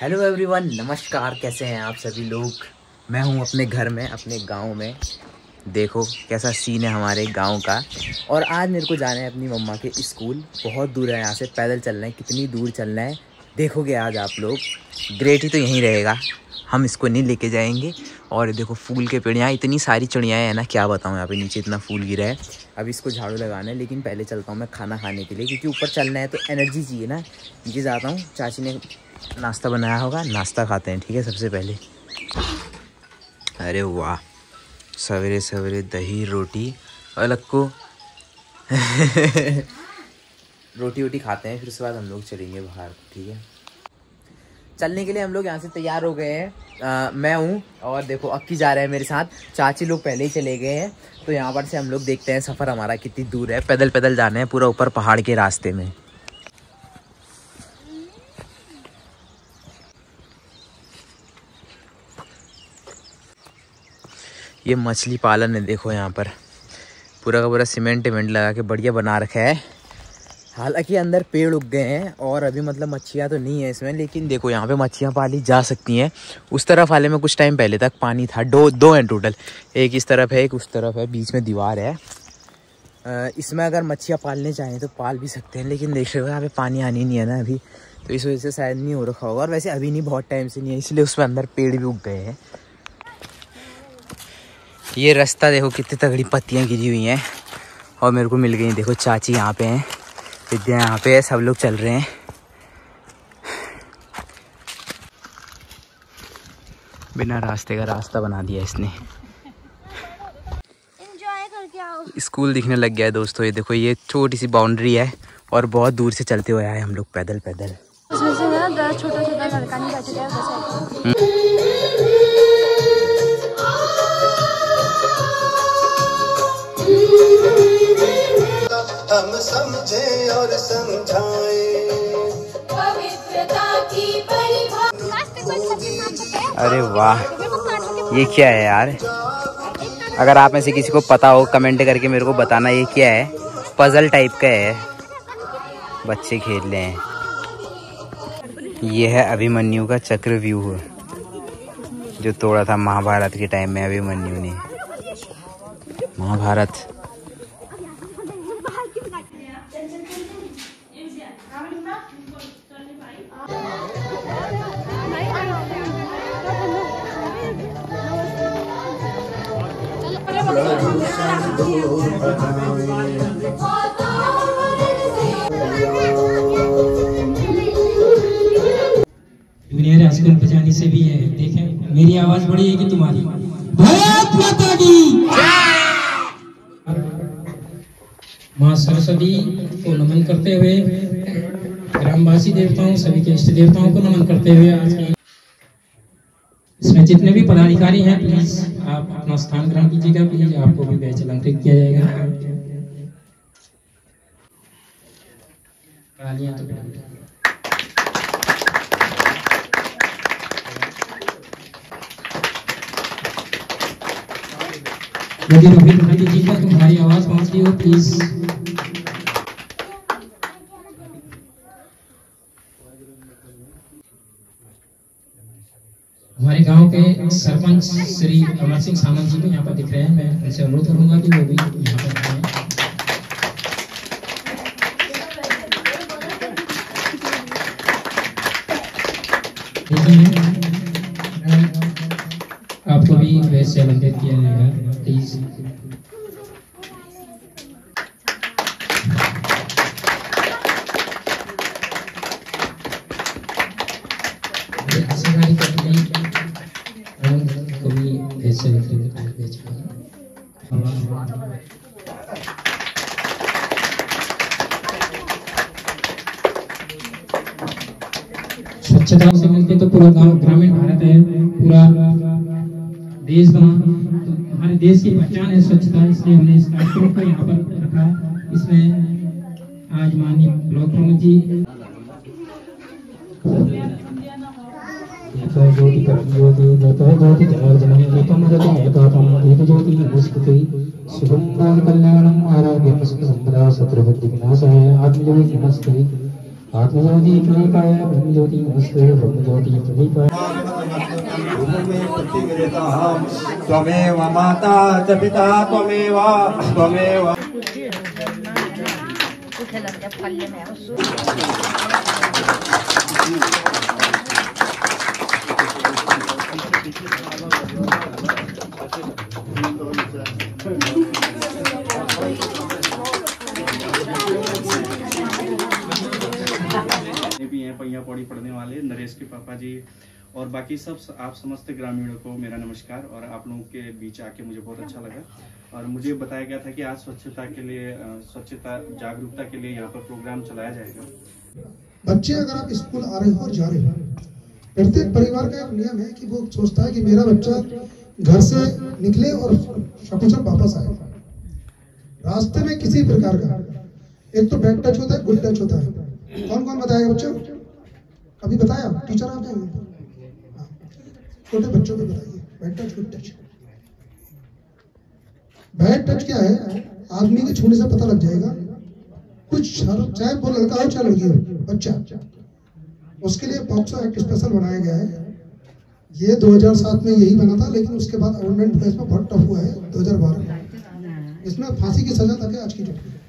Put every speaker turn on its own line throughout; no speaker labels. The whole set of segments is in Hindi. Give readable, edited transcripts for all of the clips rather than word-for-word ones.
हेलो एवरीवन, नमस्कार। कैसे हैं आप सभी लोग। मैं हूं अपने घर में, अपने गांव में। देखो कैसा सीन है हमारे गांव का। और आज मेरे को जाना है अपनी मम्मा के स्कूल। बहुत दूर है यहाँ से, पैदल चलना है। कितनी दूर चलना है देखोगे आज आप लोग। ग्रेट ही तो यहीं रहेगा, हम इसको नहीं लेके जाएंगे। और देखो फूल के पेड़, यहाँ इतनी सारी चिड़ियाँ हैं ना, क्या बताऊँ। यहाँ पे नीचे इतना फूल गिरा है, अब इसको झाड़ू लगाना है। लेकिन पहले चलता हूँ मैं खाना खाने के लिए, क्योंकि ऊपर चलना है तो एनर्जी चाहिए ना। नीचे जाता हूँ, चाची ने नाश्ता बनाया होगा, नाश्ता खाते हैं। ठीक है, सबसे पहले अरे वाह, सवेरे सवेरे दही रोटी अलग को रोटी वोटी खाते हैं, फिर उसके बाद हम लोग चलेंगे बाहर। ठीक है, चलने के लिए हम लोग यहाँ से तैयार हो गए हैं। मैं हूँ और देखो अक्की जा रहे हैं मेरे साथ। चाची लोग पहले ही चले गए हैं। तो यहाँ पर से हम लोग देखते हैं सफ़र हमारा कितनी दूर है। पैदल पैदल जाना है पूरा ऊपर पहाड़ के रास्ते में। ये मछली पालन है, देखो यहाँ पर पूरा का पूरा सीमेंट लगा के बढ़िया बना रखा है। हालांकि अंदर पेड़ उग गए हैं और अभी मतलब मच्छियाँ तो नहीं है इसमें, लेकिन देखो यहाँ पे मच्छियाँ पाली जा सकती हैं। उस तरफ वाले में कुछ टाइम पहले तक पानी था। दो हैं टोटल, एक इस तरफ है एक उस तरफ है, बीच में दीवार है। इसमें अगर मच्छियाँ पालने चाहें तो पाल भी सकते हैं, लेकिन देख रहे हो यहाँ पे पानी आनी नहीं है ना अभी, तो इस वजह से शायद नहीं हो रखा होगा। और वैसे अभी नहीं, बहुत टाइम से नहीं है, इसलिए उसमें अंदर पेड़ भी उग गए हैं। ये रास्ता देखो कितनी तगड़ी पत्तियाँ गिरी हुई हैं और मेरे को मिल गई। देखो चाची यहाँ पे हैं, विद्या यहाँ पे है, सब लोग चल रहे हैं। बिना रास्ते का रास्ता बना दिया इसने।
एंजॉय करके आओ।
स्कूल दिखने लग गया है दोस्तों। ये देखो, ये छोटी सी बाउंड्री है और बहुत दूर से चलते हुए आए हम लोग पैदल पैदल।
उसमें से ना छोटा छोटा लड़का नहीं बैठा है।
हम समझे और समझाएं पवित्रता की परिभाषा।
अरे वाह, ये क्या है यार। अगर आप में से किसी को पता हो कमेंट करके मेरे को बताना ये क्या है। पजल टाइप का है, बच्चे खेल रहे हैं। ये है अभिमन्यु का चक्रव्यूह, जो तोड़ा था महाभारत के टाइम में अभिमन्यु ने। महाभारत
जूनियर स्कूल बजाने से भी है। देखें मेरी आवाज बड़ी है कि तुम्हारी। भारत माता की माँ सरस्वती को नमन करते हुए, ग्रामवासी देवताओं सभी के इष्ट देवताओं को नमन करते हुए, आज की इसमें जितने भी पदाधिकारी हैं प्लीज आप अपना स्थान ग्रहण कीजिएगा। प्लीज आपको भी बैच अलंकृत किया जाएगा। तालियां तो यदि रोहित भाई जी का तुम्हारी आवाज पहुंच रही हो प्लीज। हमारे गांव के सरपंच श्री अमर सिंह सामंत जी भी यहाँ पर दिख रहे हैं। मैं उनसे अनुरोध करूंगा कि वो भी यहाँ पर आए। आपको भी वैसे अलंकृत किया जाएगा प्लीज। स्वच्छता से मिलके तो पूरा गांव ग्रामीण भारत है, पूरा देश बना। तो हमारे देश की पहचान है स्वच्छता, इसलिए हमने इस कार्यक्रम को यहाँ पर रखा। इसमें आज माननीय ब्लॉक प्रमुख जी ज्योति ज्योति जनार्दन ज्योति नमस्ते शुभम कल्याणम आरोग्य संपदा शत्रुबुद्धि विनाशाय आत्मज्योति नमस्ते आत्मज्योति प्रदीपाय ब्रह्मज्योति नमस्ते ब्रह्मज्योति प्रदीपाय
त्वमेव माता च पिता त्वमेव
भी हैं पहिया पौड़ी पढ़ने वाले नरेश के पापा जी और बाकी सब आप समस्त ग्रामीणों को मेरा नमस्कार। और आप लोगों के बीच आके मुझे बहुत अच्छा लगा और मुझे बताया गया था कि आज स्वच्छता के लिए स्वच्छता जागरूकता के लिए यहाँ पर प्रोग्राम चलाया जाएगा।
बच्चे अगर आप स्कूल आ रहे हो और जा रहे हो, प्रत्येक परिवार का एक नियम है कि वो सोचता है कि मेरा बच्चा घर से निकले और सकुशल वापस आए। रास्ते में किसी प्रकार का एक तो बैड टच होता है, गुड टच होता है। कौन कौन बताएगा बच्चों? अभी बताया टीचर आप हैं, छोटे बच्चों को बताइए bad touch good touch. Bad touch क्या है? आदमी के छूने से पता लग जाएगा कुछ, चाहे वो लड़का हो चाहे लड़की हो, बच्चा, उसके लिए पॉक्सो एक्ट स्पेशल बनाया गया है। ये 2007 में यही बना था, लेकिन उसके बाद अमेंडमेंट हुआ, इसमें बहुत टफ हुआ है 2012 में। इसमें फांसी की सजा तक है आज की डेट में।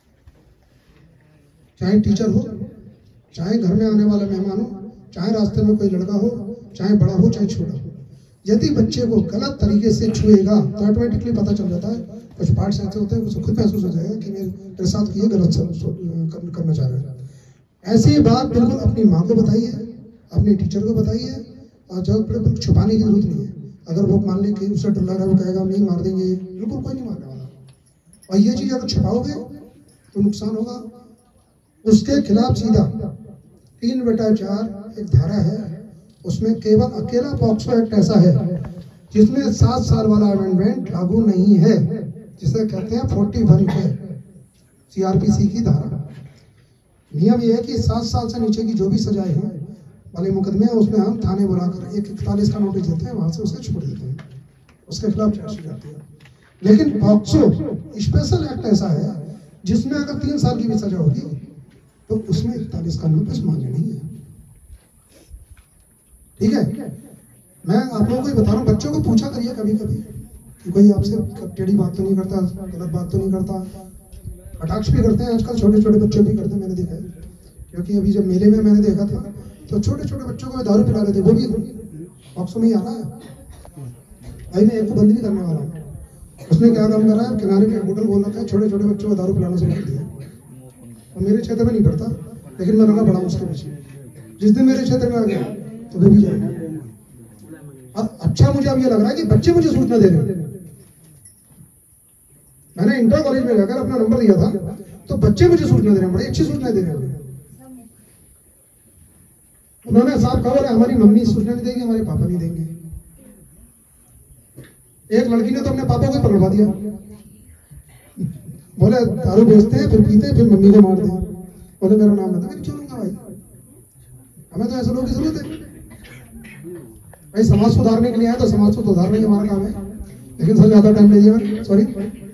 चाहे टीचर हो, चाहे घर में आने वाला मेहमान हो, चाहे रास्ते में कोई लड़का हो, चाहे बड़ा हो चाहे छोटा हो, यदि बच्चे को गलत तरीके से छुएगा तो ऑटोमेटिकली पता चल जाता है। कुछ पार्ट्स ऐसे होते हैं, उसको खुद महसूस हो जाएगा कि मेरे साथ ये गलत करना चाह रहा है। ऐसी बात बिल्कुल अपनी माँ को बताइए, अपने टीचर को बताइए, और जब बिल्कुल छुपाने की जरूरत नहीं है। अगर वो मान लें कि उससे डर लग रहा है, वो कहेगा नहीं मार देंगे, बिल्कुल कोई नहीं मारने वाला। और ये चीज़ अगर छुपाओगे तो नुकसान होगा। उसके खिलाफ सीधा 3/4 एक धारा है, उसमें केवल अकेला पॉक्सो एक्ट ऐसा है जिसमें 7 साल वाला अमेंडमेंट लागू नहीं है, जिसे कहते हैं 41 है CRPC की धारा। नियम यह है कि 7 साल से नीचे की जो भी सजाएं हैं वाले मुकदमे हैं, उसमें हम थाने बुलाकर 141 का नोटिस देते हैं, वहां से उसे छोड़ देते हैं, उसके खिलाफ चार्जशीट जाती है। लेकिन पॉक्सो स्पेशल एक्ट ऐसा है जिसमें अगर 3 साल की भी सजा होगी तो उसमें 41 का नोटिस मान्य नहीं है। ठीक है, मैं आप लोगों को ही बता रहा हूँ। बच्चों को पूछा करिए कभी कभी कि कोई आपसे टेढ़ी बात तो नहीं करता, गलत बात तो नहीं करता। कटाक्ष भी करते हैं आजकल, छोटे छोटे बच्चे भी करते हैं, मैंने देखा है। क्योंकि अभी जब मेले में मैंने देखा था तो छोटे छोटे बच्चों को दारू पिला रहे थे, वो भी पॉक्सो में ही आ रहा है। भाई मैं एक को बंद भी करने वाला हूँ। उसने क्या काम करा है, किनारे पे होटल बोल रखा है, छोटे छोटे बच्चों को दारू पिलाना शुरू कर दिया। और मेरे क्षेत्र में नहीं पड़ता, लेकिन मैं लगा बड़ा उसके पीछे। जिस दिन मेरे क्षेत्र में आ गया तो वो भी जाएगा। और अच्छा मुझे अब ये लग रहा है कि बच्चे मुझे सूचना दे रहे हैं। मैंने इंटर कॉलेज में जाकर अपना नंबर दिया था तो बच्चे मुझे सूचना दे रहे हैं, बड़ी अच्छी सूचना दे रहे हैं। उन्होंने साफ कहा, हमारी मम्मी सूचना नहीं देगी, हमारे पापा नहीं देंगे। एक लड़की ने तो अपने पापा को पकड़वा दिया, बोले दारू बेचते हैं, फिर पीते हैं, फिर मम्मी को मारते हैं। बोले मेरा नाम बता, क्यों लूंगा भाई, हमें तो ऐसे लोगों की जरूरत है भाई। समाज सुधारने के लिए आए तो समाज को सुधारना ही हमारा काम है। लेकिन सर ज्यादा टाइम लीजिएगा, सॉरी।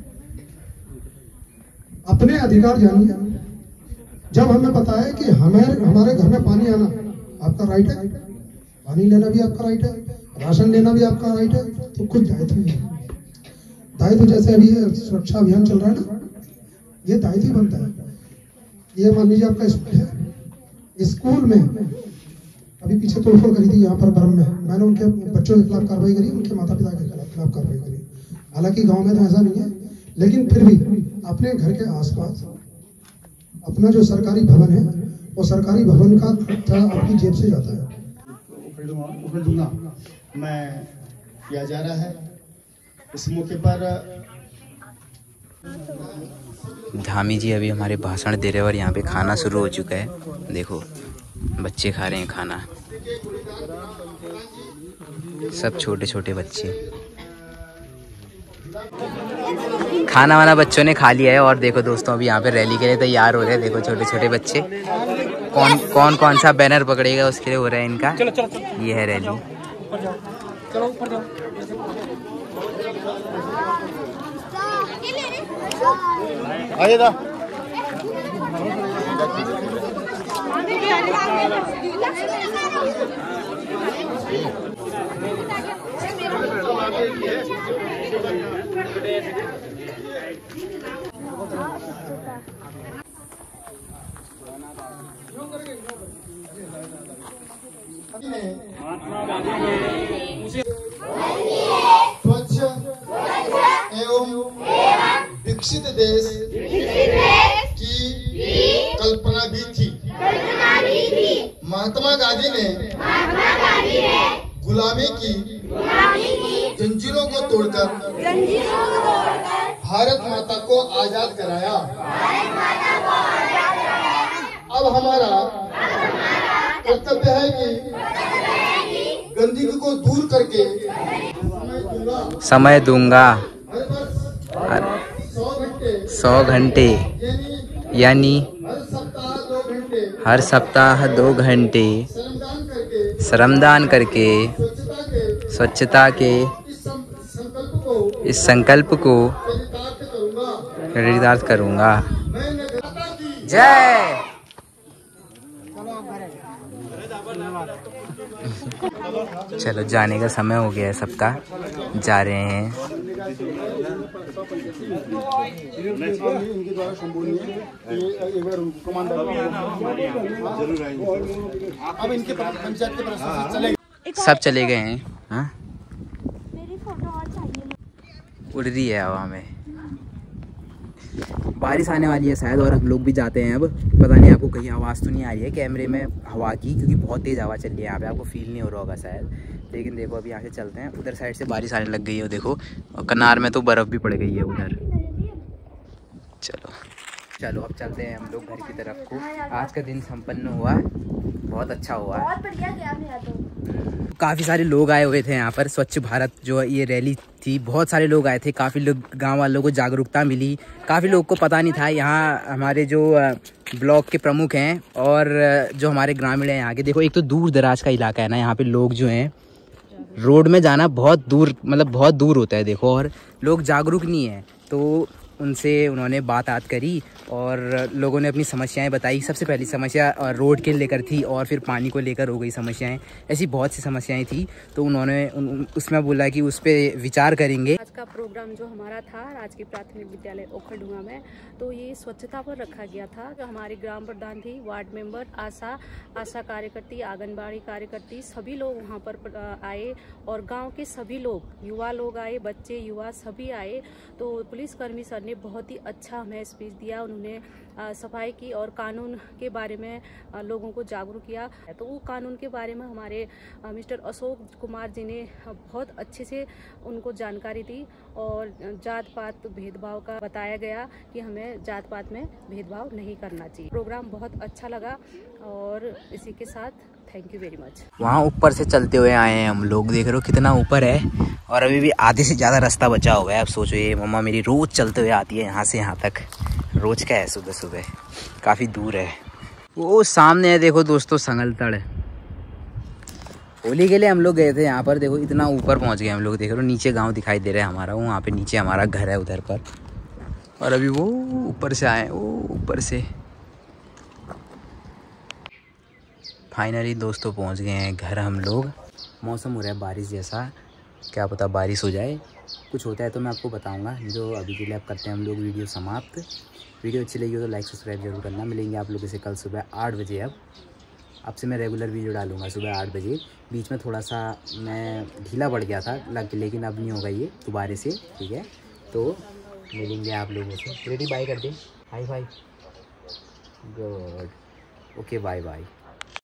अपने अधिकार जानिए। जब हमें पता है कि हमारे घर में पानी आना आपका राइट है, पानी लेना भी आपका राइट है, राशन लेना भी आपका राइट है, तो कुछ दायित्व है। दायित्व जैसे अभी सुरक्षा अभियान चल रहा है ना, ये दायित्व बनता है। ये मान लीजिए आपका स्कूल है, स्कूल में अभी पीछे तोड़फोड़ करी थी यहाँ पर बरम में, मैंने उनके बच्चों के खिलाफ कार्रवाई करी, उनके माता पिता के खिलाफ कार्रवाई करी। हालांकि गांव में तो ऐसा नहीं है, लेकिन फिर भी अपने घर के आसपास अपना जो सरकारी भवन है, वो सरकारी भवन का खर्चा आपकी जेब से जाता है।
उपेड़ दूंगा मैं किया जा रहा है। इस मौके पर
धामी जी अभी हमारे भाषण दे रहे हैं और यहाँ पे खाना शुरू हो चुका है। देखो बच्चे खा रहे हैं खाना, सब छोटे छोटे बच्चे। खाना वाना बच्चों ने खा लिया है और देखो दोस्तों अभी यहाँ पे रैली के लिए तैयार हो रहे हैं। देखो छोटे छोटे बच्चे, कौन सा बैनर पकड़ेगा उसके लिए हो रहा है इनका। ये है रैली।
स्वच्छ एवं विकसित देश की कल्पना भी थी। महात्मा गांधी ने गुलामी की जंजीरों को तोड़कर भारत माता को आजाद कराया। अब हमारा कर्तव्य है कि गंदगी को दूर करके
समय दूंगा 100 घंटे यानी हर सप्ताह 2 घंटे श्रमदान करके स्वच्छता के इस संकल्प को चरितार्थ करूँगा। जय। चलो जाने का समय हो गया है सबका, जा रहे हैं।
अब इनके पंचायत के प्रशासन चले,
सब चले गए हैं। हाँ,
मेरी फोटो और चाहिए।
उड़ रही है हवा में, बारिश आने वाली है शायद, और हम लोग भी जाते हैं अब। पता नहीं आपको कहीं आवाज़ तो नहीं आ रही है कैमरे में हवा की, क्योंकि बहुत तेज़ हवा चल रही है यहाँ पे, आपको फील नहीं हो रहा होगा शायद। लेकिन देखो अभी यहाँ से चलते हैं, उधर साइड से बारिश आने लग गई है देखो, और कनार में तो बर्फ़ भी पड़ गई है उधर। चलो अब चलते हैं हम लोग घर की तरफ को। आज का दिन संपन्न हुआ, बहुत अच्छा हुआ।
बहुत बढ़िया गया मेरा तो।
काफ़ी सारे लोग आए हुए थे यहाँ पर, स्वच्छ भारत जो ये रैली थी, बहुत सारे लोग आए थे। काफ़ी लोग, गांव वालों को जागरूकता मिली, काफ़ी लोग को पता नहीं था। यहाँ हमारे जो ब्लॉक के प्रमुख हैं और जो हमारे ग्रामीण हैं यहाँ के, देखो एक तो दूर दराज का इलाका है ना, यहाँ पे लोग जो हैं रोड में जाना बहुत दूर, मतलब बहुत दूर होता है देखो, और लोग जागरूक नहीं है। तो उनसे उन्होंने बात करी और लोगों ने अपनी समस्याएं बताई। सबसे पहली समस्या रोड के लेकर थी, और फिर पानी को लेकर हो गई समस्याएं, ऐसी बहुत सी समस्याएं थी। तो उन्होंने उसमें बोला कि उस पर विचार करेंगे।
आज का प्रोग्राम जो हमारा था राजकीय प्राथमिक विद्यालय ओखरढुंगा में, तो ये स्वच्छता पर रखा गया था। हमारे ग्राम प्रधान थी, वार्ड मेंबर, आशा कार्यकर्ती, आंगनबाड़ी कार्यकर्ती, सभी लोग वहाँ पर आए, और गाँव के सभी लोग, युवा लोग आए, बच्चे युवा सभी आए। तो पुलिसकर्मी सर ने बहुत ही अच्छा हमें स्पीच दिया। उन्होंने सफाई की और कानून के बारे में लोगों को जागरूक किया। तो वो कानून के बारे में हमारे मिस्टर अशोक कुमार जी ने बहुत अच्छे से उनको जानकारी दी, और जात पात भेदभाव का बताया गया कि हमें जात पात में भेदभाव नहीं करना चाहिए। प्रोग्राम बहुत अच्छा लगा, और इसी के साथ थैंक यू वेरी मच।
वहाँ ऊपर से चलते हुए आए हैं हम लोग, देख रहे हो कितना ऊपर है, और अभी भी आधे से ज़्यादा रास्ता बचा हुआ है। अब सोचो, ये मम्मा मेरी रोज़ चलते हुए आती है यहाँ से यहाँ तक, रोज़ का है, सुबह सुबह, काफ़ी दूर है। वो सामने है देखो दोस्तों संगलतड़। होली के लिए हम लोग गए थे यहाँ पर, देखो इतना ऊपर पहुँच गए हम लोग। देख रहे हो नीचे गाँव दिखाई दे रहा है हमारा, वहाँ पे नीचे हमारा घर है उधर पर, और अभी वो ऊपर से आए, वो ऊपर से। फाइनली दोस्तों पहुंच गए हैं घर हम लोग। मौसम हो रहा है बारिश जैसा, क्या पता बारिश हो जाए, कुछ होता है तो मैं आपको बताऊंगा। जो अभी के लिए आप करते हैं हम लोग वीडियो समाप्त। वीडियो अच्छी लगी हो तो लाइक सब्सक्राइब जरूर करना। मिलेंगे आप लोगों से कल सुबह 8 बजे। अब से मैं रेगुलर वीडियो डालूंगा सुबह 8 बजे। बीच में थोड़ा सा मैं ढीला पड़ गया था लेकिन अब नहीं होगा ये दोबारा से, ठीक है। तो मिलेंगे आप लोगों से। रेडी बाय कर दे, high five, good, okay, bye bye.